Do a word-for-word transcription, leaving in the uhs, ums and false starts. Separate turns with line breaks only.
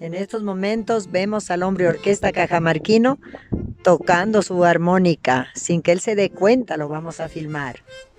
En estos momentos vemos al hombre orquesta cajamarquino tocando su armónica. Sin que él se dé cuenta, lo vamos a filmar.